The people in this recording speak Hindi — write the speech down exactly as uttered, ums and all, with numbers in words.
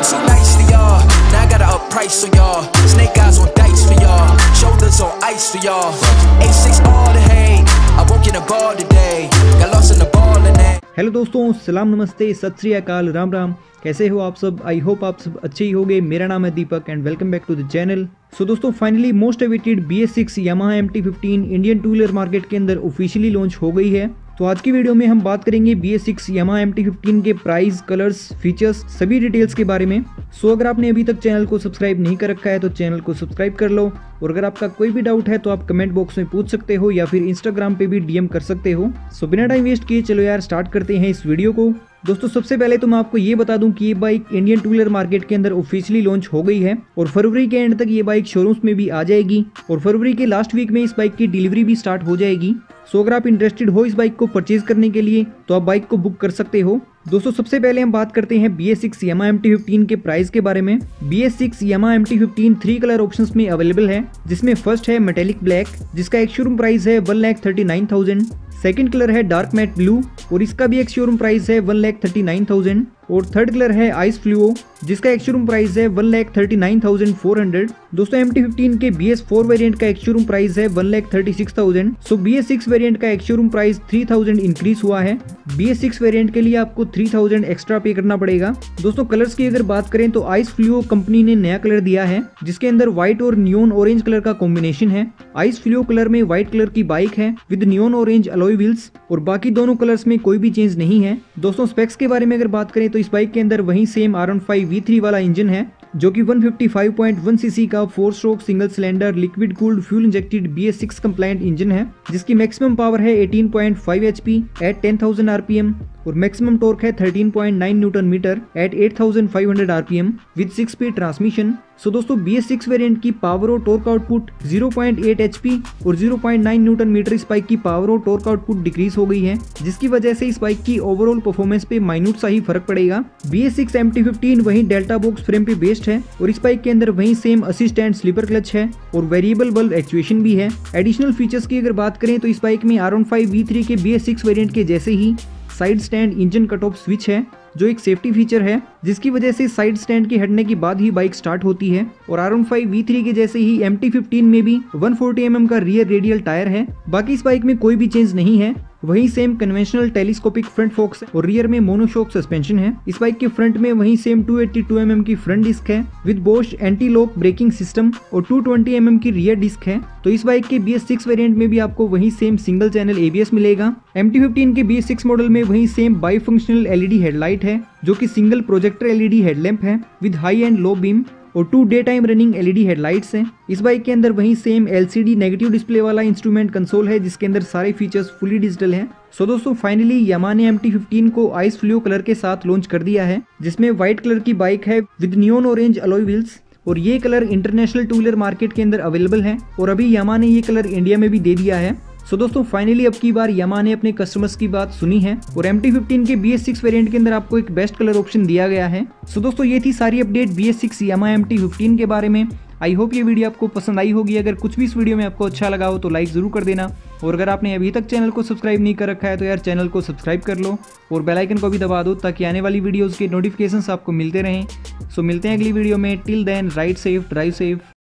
so nice to y'all. Now I gotta up price on y'all. Snake eyes on dice for y'all. Shoulders on ice for y'all. A six all the hate. I won't get a ball today. Got lost in the ball and that. Hello दोस्तों, सलाम नमस्ते, सत श्री अकाल, राम राम। कैसे हो आप सब? आई होप आप सब अच्छे ही होंगे। मेरा नाम है Deepak and welcome back to the channel. So दोस्तों, finally most awaited B S six Yamaha M T fifteen Indian two wheeler market के अंदर ऑफिशियली लॉन्च हो गई है। तो आज की वीडियो में हम बात करेंगे B S six Yamaha M T fifteen के प्राइस, कलर्स, फीचर्स, सभी डिटेल्स के बारे में। सो अगर आपने अभी तक चैनल को सब्सक्राइब नहीं कर रखा है तो चैनल को सब्सक्राइब कर लो, और अगर आपका कोई भी डाउट है तो आप कमेंट बॉक्स में पूछ सकते हो या फिर इंस्टाग्राम पे भी डी एम कर सकते हो। सो बिना टाइम वेस्ट किए चलो यार स्टार्ट करते हैं इस वीडियो को। दोस्तों, सबसे पहले तो मैं आपको ये बता दूं कि ये bike Indian two wheeler market के अंदर ऑफिशियली लॉन्च हो गई है और फरवरी के एंड तक ये बाइक शोरूम्स में भी आ जाएगी और फरवरी के लास्ट वीक में इस बाइक की डिलीवरी भी स्टार्ट हो जाएगी। सो अगर आप इंटरेस्टेड हो इस बाइक को परचेज करने के लिए तो आप बाइक को बुक कर सकते हो। दोस्तों, सबसे पहले हम बात करते हैं B S six Yamaha M T fifteen के प्राइस के बारे में। B S six Yamaha M T fifteen three colour options में अवेलेबल है, जिसमें फर्स्ट है मेटेलिक ब्लैक, जिसका एक शोरूम प्राइस है one lakh thirty nine thousand. Second colour है डार्क मैट ब्लू और इसका भी एक शोरूम प्राइस है one lakh thirty nine thousand. और थर्ड कलर है आइस फ्लूओ, जिसका एक शोरूम प्राइस है one lakh thirty nine thousand four hundred. दोस्तों, एम टी फिफ्टीन के बी एस फोर वेरिएंट का एक शोरूम प्राइस है one lakh thirty six thousand. So B S six variant का एक showroom price three thousand increase हुआ है। बी एस सिक्स वेरिएंट के लिए आपको थ्री थाउजेंड एक्स्ट्रा पे करना पड़ेगा। दोस्तों, कलर्स की अगर बात करें तो आइस फ्लूओ कंपनी ने नया कलर दिया है, जिसके अंदर व्हाइट और नियोन ऑरेंज कलर का कॉम्बिनेशन है। आइस फ्लूओ कलर में व्हाइट कलर की बाइक है with neon orange alloy wheels, और बाकी दोनों कलर्स में कोई भी चेंज नहीं है। दोस्तों, स्पेक्स के बारे में अगर बात करें तो इस बाइक के अंदर वही same R one five V three वाला इंजन है, जो कि one fifty five point one cc का four stroke single cylinder liquid cooled fuel injected B S six compliant engine है, जिसकी मैक्सिमम पावर है eighteen point five HP at ten thousand RPM और मैक्सिमम टॉर्क है thirteen point nine newton metre at eight thousand five hundred RPM with six speed transmission. So दोस्तों, बी एस सिक्स वेरिएंट की पावर और torque output zero point eight HP और zero point nine newton metre इस बाइक की पावर और टॉर्क आउटपुट डिक्रीज हो गई है, जिसकी वजह से इस बाइक की ओवरऑल परफॉर्मेंस पे माइन्यूट सा ही फर्क पड़ेगा। B S six M T fifteen वही डेल्टा बॉक्स फ्रेम पे बेस्ड है और इस बाइक के अंदर वही सेम असिस्टेंट स्लीपर क्लच है और वेरिएबल बल्ब एक्चुएशन भी है। एडिशनल फीचर्स की अगर बात करें तो इस बाइक में R one five V three के बी एस सिक्स वेरिएंट के जैसे ही side stand engine cut off switch है, जो एक सेफ्टी फीचर है, जिसकी वजह से साइड स्टैंड के हटने के बाद ही बाइक स्टार्ट होती है। और R one five V three के जैसे ही एम टी फिफ्टीन में भी वन फोर्टी एम एम का रियर रेडियल टायर है। बाकी इस बाइक में कोई भी चेंज नहीं है, वही same conventional telescopic front forks और रियर में मोनोशॉक सस्पेंशन है। इस बाइक के फ्रंट में वही same two eighty two M M की फ्रंट डिस्क है with Bosch anti lock braking system और टू ट्वेंटी एम एम की रियर डिस्क है। तो इस बाइक के बी एस सिक्स वेरिएंट में भी आपको वही same single channel A B S मिलेगा। एम टी फिफ्टीन के बी एस सिक्स मॉडल में वही same bi functional L E D headlight है, जो कि single projector L E D headlamp है with high and low beam और two day time running L E D headlights हैं। इस बाइक के अंदर वही same L C D negative display वाला इंस्ट्रूमेंट कंसोल है, जिसके अंदर सारे फीचर्स फुली डिजिटल हैं। सो दोस्तों, फाइनली यामाहा ने एम टी फिफ्टीन को आइस फ्लूओ कलर के साथ लॉन्च कर दिया है, जिसमें व्हाइट कलर की बाइक है with neon orange alloy wheels, और ये colour international two wheeler market के अंदर अवेलेबल है और अभी यामाहा ने ये कलर इंडिया में भी दे दिया है। सो so दोस्तों, फाइनली अब की बार यामाहा ने अपने कस्टमर्स की बात सुनी है और एम टी फिफ्टीन के बी एस सिक्स वेरिएंट के अंदर आपको एक बेस्ट कलर ऑप्शन दिया गया है। सो so दोस्तों, ये थी सारी update B S six Yamaha M T fifteen के बारे में। आई होप ये वीडियो आपको पसंद आई होगी। अगर कुछ भी इस वीडियो में आपको अच्छा लगा हो तो लाइक जरूर कर देना, और अगर आपने अभी तक चैनल को सब्सक्राइब नहीं कर रखा है तो यार चैनल को सब्सक्राइब कर लो और बेल आइकन को भी दबा दो, ताकि आने वाली वीडियोज़ के नोटिफिकेशंस आपको मिलते रहें। सो मिलते हैं अगली वीडियो में। Till then, ride safe, drive safe.